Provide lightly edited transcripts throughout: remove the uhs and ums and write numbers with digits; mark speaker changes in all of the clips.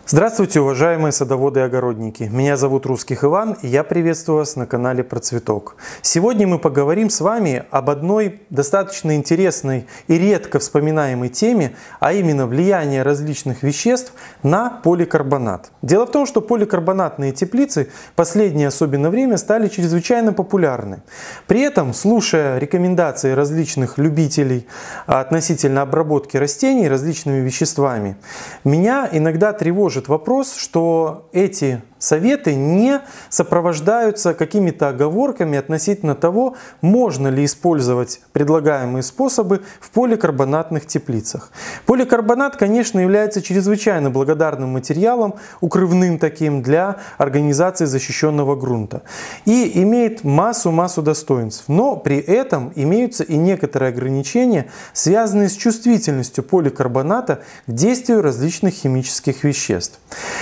Speaker 1: Здравствуйте, уважаемые садоводы и огородники! Меня зовут Русских Иван, и я приветствую вас на канале Процветок. Сегодня мы поговорим с вами об одной достаточно интересной и редко вспоминаемой теме, а именно влияние различных веществ на поликарбонат. Дело в том, что поликарбонатные теплицы в последнее особенно время стали чрезвычайно популярны. При этом, слушая рекомендации различных любителей относительно обработки растений различными веществами, меня иногда тревожит вопрос, что эти советы не сопровождаются какими-то оговорками относительно того, можно ли использовать предлагаемые способы в поликарбонатных теплицах. Поликарбонат, конечно, является чрезвычайно благодарным материалом, укрывным таким для организации защищенного грунта. И имеет массу достоинств. Но при этом имеются и некоторые ограничения, связанные с чувствительностью поликарбоната к действию различных химических веществ.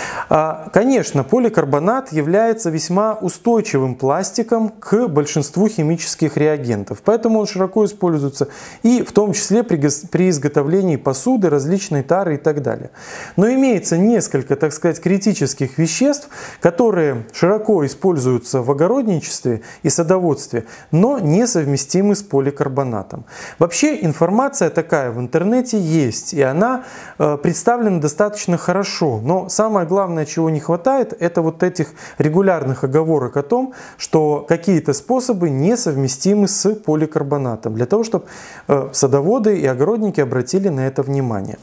Speaker 1: Конечно, поликарбонат является весьма устойчивым пластиком к большинству химических реагентов, поэтому он широко используется и в том числе при изготовлении посуды, различной тары и так далее. Но имеется несколько, так сказать, критических веществ, которые широко используются в огородничестве и садоводстве, но несовместимы с поликарбонатом. Вообще информация такая в интернете есть, и она представлена достаточно хорошо, но самое главное, чего не хватает, это вот этих регулярных оговорок о том, что какие-то способы несовместимы с поликарбонатом, для того, чтобы садоводы и огородники обратили на это внимание.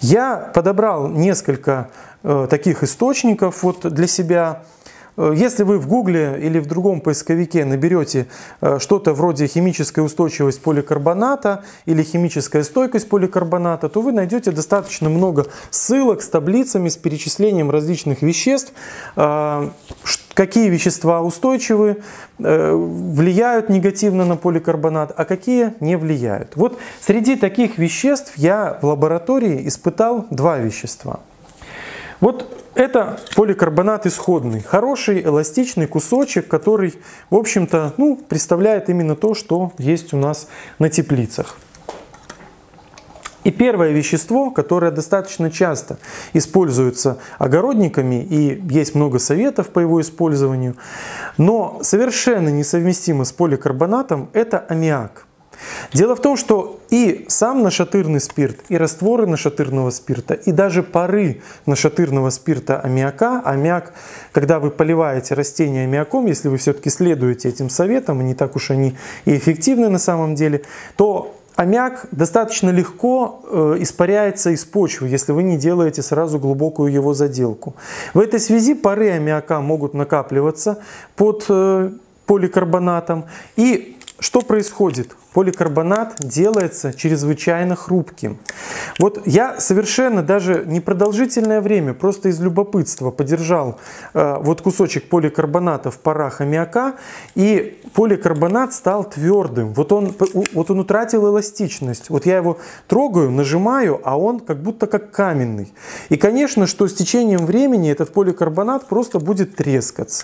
Speaker 1: Я подобрал несколько таких источников для себя. Если вы в Гугле или в другом поисковике наберете что-то вроде химическая устойчивость поликарбоната или химическая стойкость поликарбоната, то вы найдете достаточно много ссылок с таблицами, с перечислением различных веществ, какие вещества устойчивы, влияют негативно на поликарбонат, а какие не влияют. Вот среди таких веществ я в лаборатории испытал два вещества. Вот это поликарбонат исходный, хороший эластичный кусочек, который, в общем-то, представляет именно то, что есть у нас на теплицах. И первое вещество, которое достаточно часто используется огородниками, и есть много советов по его использованию, но совершенно несовместимо с поликарбонатом, это аммиак. Дело в том, что и сам нашатырный спирт, и растворы нашатырного спирта, и даже пары нашатырного спирта аммиака, аммиак, когда вы поливаете растения аммиаком, если вы все-таки следуете этим советам, и не так уж они и эффективны на самом деле, то аммиак достаточно легко испаряется из почвы, если вы не делаете сразу глубокую его заделку. В этой связи пары аммиака могут накапливаться под поликарбонатом, и что происходит? Поликарбонат делается чрезвычайно хрупким. Вот я совершенно даже непродолжительное время, просто из любопытства, подержал вот кусочек поликарбоната в парах аммиака, и поликарбонат стал твердым. Вот он утратил эластичность. Вот я его трогаю, нажимаю, а он как будто как каменный. И, конечно, что с течением времени этот поликарбонат просто будет трескаться.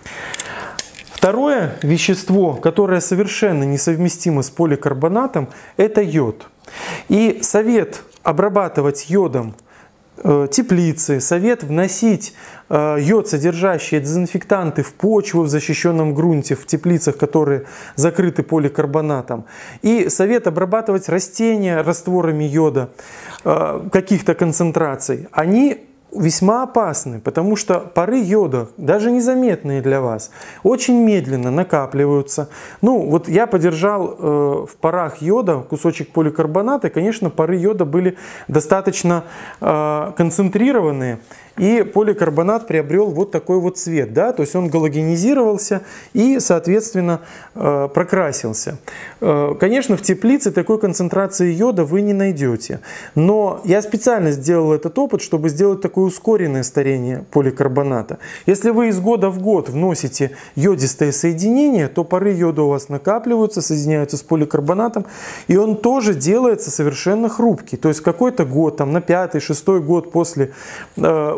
Speaker 1: Второе вещество, которое совершенно несовместимо с поликарбонатом, это йод. И совет обрабатывать йодом теплицы, совет вносить йод, содержащие дезинфектанты в почву в защищенном грунте, в теплицах, которые закрыты поликарбонатом, и совет обрабатывать растения растворами йода каких-то концентраций, они весьма опасны, потому что пары йода, даже незаметные для вас, очень медленно накапливаются. Вот я подержал в парах йода кусочек поликарбоната, и, конечно, пары йода были достаточно концентрированные, и поликарбонат приобрел вот такой вот цвет, да, то есть он галогенизировался и, соответственно, прокрасился. Конечно, в теплице такой концентрации йода вы не найдете, но я специально сделал этот опыт, чтобы сделать такое ускоренное старение поликарбоната. Если вы из года в год вносите йодистое соединение, то пары йода у вас накапливаются, соединяются с поликарбонатом, и он тоже делается совершенно хрупкий. То есть какой-то год, на 5-6 год после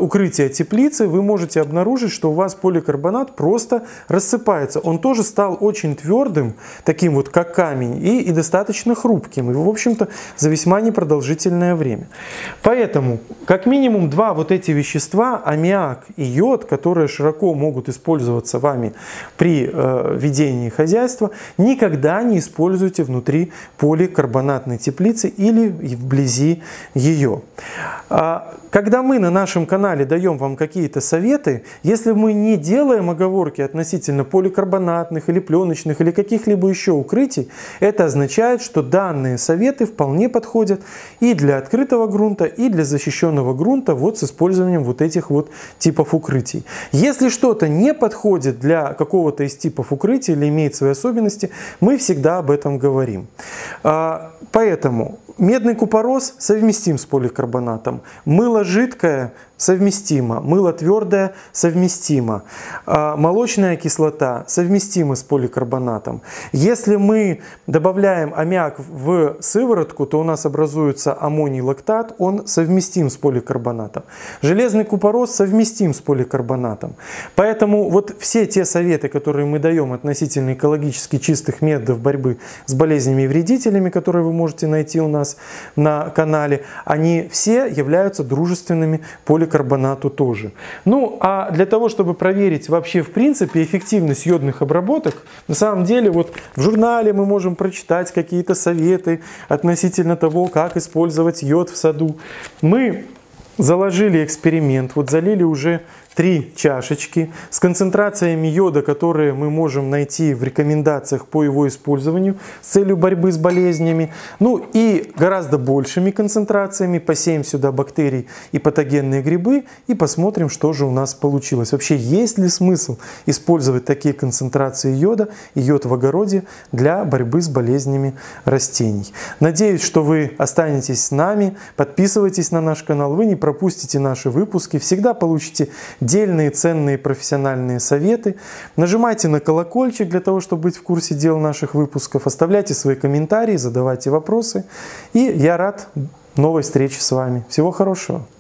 Speaker 1: укрытия теплицы, вы можете обнаружить, что у вас поликарбонат просто рассыпается. Он тоже стал очень твердым, таким вот как камень, и достаточно хрупким, и в общем-то за весьма непродолжительное время. Поэтому как минимум два вот эти вещества, аммиак и йод, которые широко могут использоваться вами при ведении хозяйства, никогда не используйте внутри поликарбонатной теплицы или вблизи ее. Когда мы на нашем канале даем вам какие-то советы, если мы не делаем оговорки относительно поликарбонатных или пленочных или каких-либо еще укрытий, это означает, что данные советы вполне подходят и для открытого грунта, и для защищенного грунта вот с использованием вот этих вот типов укрытий. Если что-то не подходит для какого-то из типов укрытий или имеет свои особенности, мы всегда об этом говорим. Поэтому медный купорос совместим с поликарбонатом, мыло жидкое совместимо, мыло твердое совместимо, молочная кислота совместима с поликарбонатом. Если мы добавляем аммиак в сыворотку, то у нас образуется аммоний лактат, он совместим с поликарбонатом. Железный купорос совместим с поликарбонатом. Поэтому вот все те советы, которые мы даем относительно экологически чистых методов борьбы с болезнями и вредителями, которые вы можете найти у нас на канале, они все являются дружественными поликарбонату тоже. Ну, а для того, чтобы проверить вообще в принципе эффективность йодных обработок, на самом деле вот в журнале мы можем прочитать какие-то советы относительно того, как использовать йод в саду. Мы заложили эксперимент, вот залили уже 3 чашечки с концентрациями йода, которые мы можем найти в рекомендациях по его использованию с целью борьбы с болезнями. Ну и гораздо большими концентрациями. Посеем сюда бактерий и патогенные грибы и посмотрим, что же у нас получилось. Вообще, есть ли смысл использовать такие концентрации йода и йод в огороде для борьбы с болезнями растений. Надеюсь, что вы останетесь с нами, подписывайтесь на наш канал, вы не пропустите наши выпуски, всегда получите дельные, ценные профессиональные советы. Нажимайте на колокольчик для того, чтобы быть в курсе дел наших выпусков. Оставляйте свои комментарии, задавайте вопросы. И я рад новой встрече с вами. Всего хорошего!